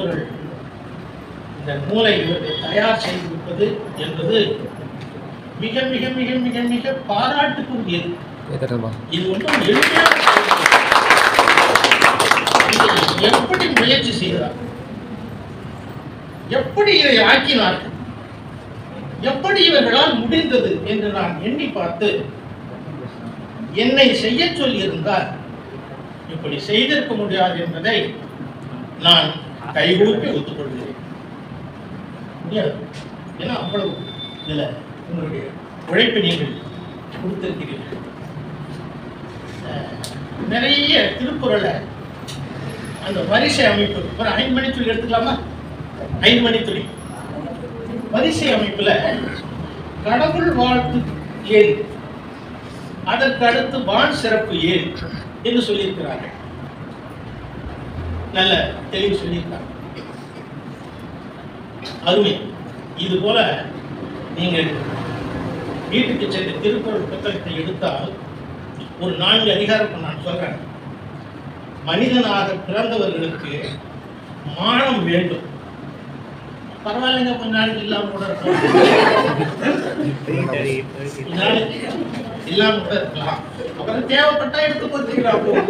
இவர்கள் இந்த நூலை இவர்கள் தயார் செய்திருப்பது என்பது மிக மிக மிக மிக மிக பாராட்டுக்குரியது. இது ஒன்றும் எளிமையான எப்படி முயற்சி செய்கிறார், எப்படி இதை ஆக்கினார்கள், எப்படி இவர்களால் முடிந்தது என்று நான் எண்ணி பார்த்து என்னை செய்ய சொல்லியிருந்தால் இப்படி செய்திருக்க முடியாது என்பதை நான் கைகூப்பி ஒத்துக்கொள்கிறேன். முடியாது. ஏன்னா அவ்வளவு இதுல உங்களுடைய உழைப்பை நீங்கள் கொடுத்திருக்கிறீர்கள். நிறைய திருக்குறளை அந்த வரிசை அமைப்பு ஒரு 5 மணி துளி எடுத்துக்கலாமா? 5 மணி துளி வரிசை அமைப்புல கடவுள் வாழ்த்து ஏன், அதற்கு அடுத்து வான் சிறப்பு ஏன் என்று சொல்லியிருக்கிறார்கள். நல்ல தெளிவு சொல்லியிருக்காங்க. அருமை. இது போல நீங்கள் வீட்டுக்கு சென்று திருக்குறள் புத்தகத்தை எடுத்தால் ஒரு 4 அதிகாரம் நான் சொல்றேன். மனிதனாக பிறந்தவர்களுக்கு மானம் வேண்டும். பரவாயில்லைங்க, கொஞ்ச நாளைக்கு இல்லாம கூட இருக்கலாம், இல்லாம கூட இருக்கலாம், அப்புறம் தேவைப்பட்டா எடுத்து கொடுத்துக்கலாம்.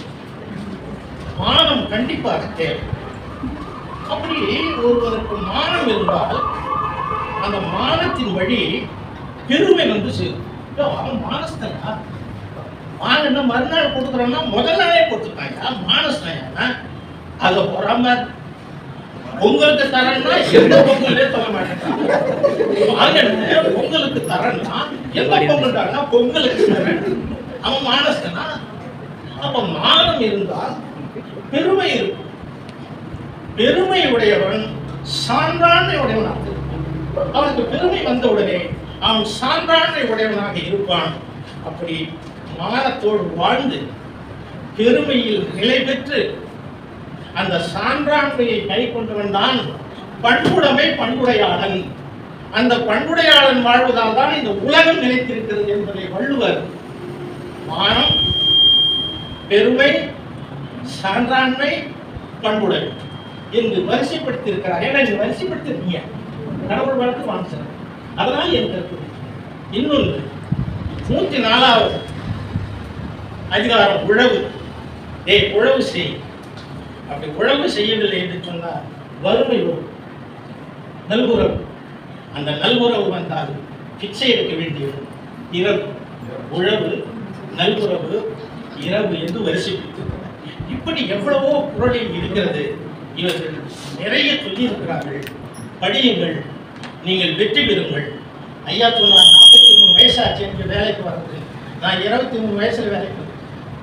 மானம் கண்டிப்பாக தேவை. அப்படி ஒருவருக்கு மானம் இருந்தால் அந்த மானத்தின் வழி பெருமை வந்து சேரும். அவன் மானஸ்தனா, வாங்கினா மறுநாள் கொடுக்குறோம்னா முதல் நாளே கொடுத்துருக்காங்க. மானஸ்தனா அதை பொறாம உங்களுக்கு தரேன்னா எந்த பொங்கலே சொல்ல மாட்டேங்கிறாங்க. வாங்கின பொங்கலுக்கு தரேன்னா எந்த பொங்கல்னா பொங்கலுக்கு தரேன். அவன் மானஸ்தனா. அப்ப மானம் இருந்தால் பெருமை இருக்கும். பெருமை உடையவன் சான்றாண்மை உடையவனாக இருப்பான். அவனுக்கு பெருமை வந்த உடனே அவன் சான்றாண்மை உடையவனாக இருப்பான். அப்படி மானத்தோடு வாழ்ந்து பெருமையில் நிலை பெற்று அந்த சான்றாண்மையை கை கொண்டவன் தான் பண்புடைமை பண்புடையாளன். அந்த பண்புடையாளன் வாழ்வதால் தான் இந்த உலகம் நிலைத்திருக்கிறது என்பதை வள்ளுவர் மானம், பெருமை, சான்றாண்மை, பண்புடைமை என்று வரிசைப்படுத்தி இருக்கிறார். ஏன்னா இந்த வரிசைப்படுத்திருக்கீங்க கடவுள் வாழ்க்கை வாங்க. அதனால் என் கருத்து. இன்னொன்று 104வது அதிகாரம் உழவு. உழவு செய். அப்படி உழவு செய்யவில்லை என்று சொன்னால் வறுமை வரும், நல்குறவு. அந்த நல்குறவு வந்தால் பிச்சை எடுக்க வேண்டியது. இரவு உழவு, நல்குறவு, இரவு என்று வரிசைப்படுத்திருக்கிறார். இப்படி எவ்வளவோ குறளில் இருக்கிறது. இவர்கள் நிறைய சொல்லியிருக்கிறார்கள். படியுங்கள், நீங்கள் வெற்றி பெறுங்கள். ஐயா சொன்னார் 43 வயசாச்சு எனக்கு வேலைக்கு வர்றது. நான் 23 வயசுல வேலைக்கு வந்தேன்.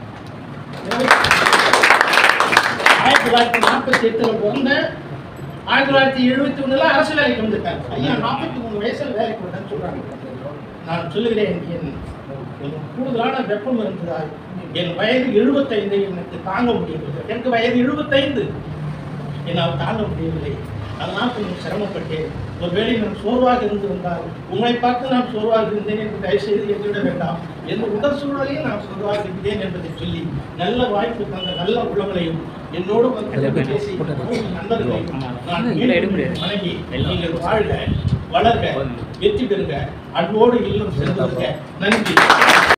1948 பிறந்தேன். 1971 அரசு வேலைக்கு வந்துட்டாங்க. ஐயா 43 வயசுல வேலைக்கு வந்தேன்னு சொல்றாங்க. நான் சொல்லுகிறேன், என் கூடுதலான வெப்பம் இருந்ததால் என் வயது 75 எனக்கு தாங்க முடியவில்லை. எனக்கு வயது 75, என்னால் தாங்க முடியவில்லை. அதனால் கொஞ்சம் சிரமப்பட்டேன். ஒருவேளை நான் சோர்வாக இருந்திருந்தால் உங்களை பார்த்து நான் சோர்வாக இருந்தேன் என்று தயவுசெய்து எதிர்விட வேண்டாம். எந்த உடல் சூழலையும் நான் சோர்வாக இருந்தேன் என்பதை சொல்லி நல்ல வாய்ப்பு தந்த நல்ல உறவுகளையும் என்னோடு வந்து பேசி நண்பர்களையும் நான் வணங்கி நீங்கள் வாழ்க, வளர்க, வெற்றி பெறுக, அன்போடு இல்லம் செல்வதற்கு நன்றி.